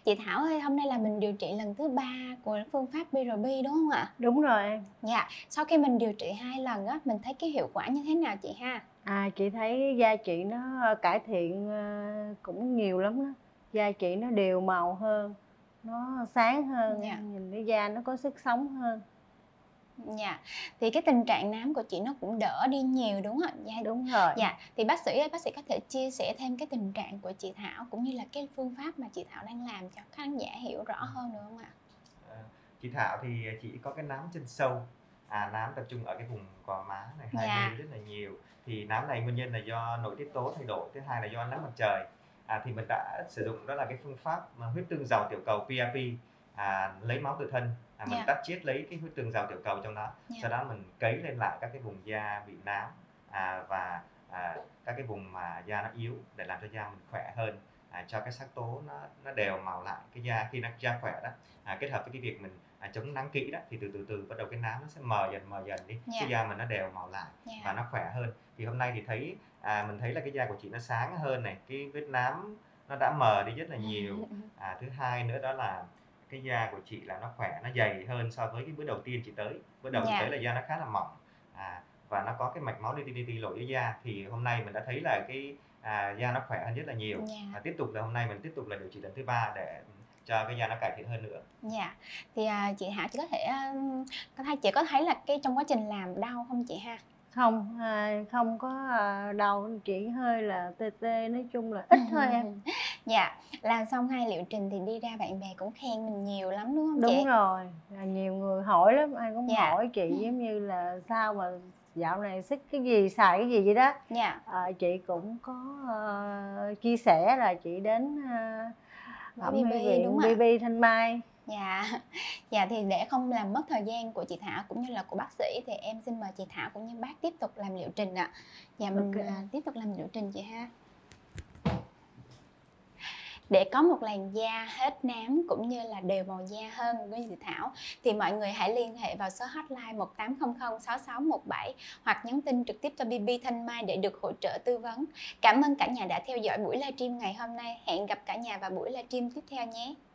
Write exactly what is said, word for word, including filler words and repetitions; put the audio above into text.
Chị Thảo ơi, hôm nay là mình điều trị lần thứ ba của phương pháp bê rờ bê đúng không ạ? Đúng rồi em. Dạ, sau khi mình điều trị hai lần á, mình thấy cái hiệu quả như thế nào chị ha? À, chị thấy da chị nó cải thiện, ơ, cũng nhiều lắm đó. Da chị nó đều màu hơn, nó sáng hơn Dạ, em, nhìn cái da nó có sức sống hơn. dạ. Thì cái tình trạng nám của chị nó cũng đỡ đi nhiều đúng không ạ? Dạ, Đúng rồi. dạ. Thì bác sĩ ơi, bác sĩ có thể chia sẻ thêm cái tình trạng của chị Thảo cũng như là cái phương pháp mà chị Thảo đang làm cho khán giả hiểu rõ hơn được không ạ? Ờ, chị Thảo thì chị có cái nám chân sâu, à, nám tập trung ở cái vùng gò má này hai Dạ, bên rất là nhiều. Thì nám này nguyên nhân là do nội tiết tố thay đổi, thứ hai là do ánh nắng mặt trời. À, thì mình đã sử dụng đó là cái phương pháp mà huyết tương giàu tiểu cầu pê rờ pê, à, lấy máu tự thân, à, mình dạ, tách chiết lấy cái huyết tương giàu tiểu cầu trong đó, dạ, sau đó mình cấy lên lại các cái vùng da bị nám, à, và à, các cái vùng mà da nó yếu để làm cho da mình khỏe hơn, à, cho cái sắc tố nó nó đều màu lại cái da khi nó da khỏe đó. À, kết hợp với cái việc mình à, chống nắng kỹ đó thì từ từ từ bắt đầu cái nám nó sẽ mờ dần mờ dần đi, dạ, cái da mình nó đều màu lại và dạ. nó khỏe hơn. Thì hôm nay thì thấy à, mình thấy là cái da của chị nó sáng hơn này, cái vết nám nó đã mờ đi rất là nhiều. À, thứ hai nữa đó là cái da của chị là nó khỏe, nó dày hơn so với cái bữa đầu tiên chị tới. Bữa đầu chị tới Dạ, là da nó khá là mỏng, à, và nó có cái mạch máu li ti li ti lộ dưới da. Thì hôm nay mình đã thấy là cái à, da nó khỏe hơn rất là nhiều. dạ. Và tiếp tục là hôm nay mình tiếp tục là điều trị lần thứ ba để cho cái da nó cải thiện hơn nữa. Dạ, thì, à, chị Hảo chị có thể, a, có thấy chị có thấy là cái trong quá trình làm đau không chị ha? Không, à, không có, à, đau, chỉ hơi là tê tê, nói chung là ít thôi em. Dạ, làm xong hai liệu trình thì đi ra bạn bè cũng khen mình nhiều lắm, đúng hông Đúng chị? rồi, là nhiều người hỏi lắm, ai cũng Dạ. hỏi chị giống như là "Sao mà dạo này xích cái gì, xài cái gì?" vậy đó. Dạ, Ờ, chị cũng có, ơ, chia sẻ là chị đến, a, với thẩm mỹ bê bê, đúng viện ạ. bê bê Thanh Mai. Dạ, dạ, thì để không làm mất thời gian của chị Thảo cũng như là của bác sĩ thì em xin mời chị Thảo cũng như bác tiếp tục làm liệu trình ạ. Dạ, Ô mình, kê. à, tiếp tục làm liệu trình chị ha. Để có một làn da hết nám cũng như là đều màu da hơn với chị Thảo thì mọi người hãy liên hệ vào số hotline một tám không không sáu sáu một bảy hoặc nhắn tin trực tiếp cho bê bê Thanh Mai để được hỗ trợ tư vấn. Cảm ơn cả nhà đã theo dõi buổi livestream ngày hôm nay. Hẹn gặp cả nhà vào buổi livestream tiếp theo nhé.